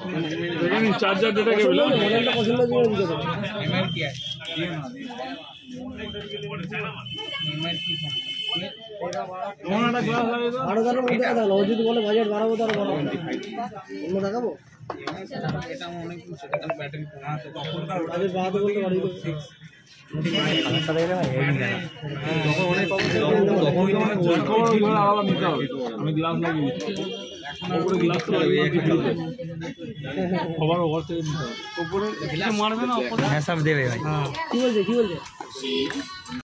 charger data কে বলো মডেলটা পছন্দ করে দিতে হবে এমআর কি আছে এমআর কি তোমার একটা গ্লাস লাগিয়ে দাও আরো দামের মধ্যে কথা হলো ও যদি বলে বাজেট বাড়াবো তাহলে বাড়াবো অন্য দেখাবো এটা অনেক কিছু এটা ব্যাটারি কমাতে তখনকার বাজেট বাড়াতে বলতে বাড়িয়ে দেবো আমি গ্লাস লাগিয়ে দিচ্ছি উপরে গ্লাস তো লাগিয়ে খবর ওভার থেকে নিতে হবে উপরে মারবে না হ্যাঁ সব দেবে ভাই কি বলছে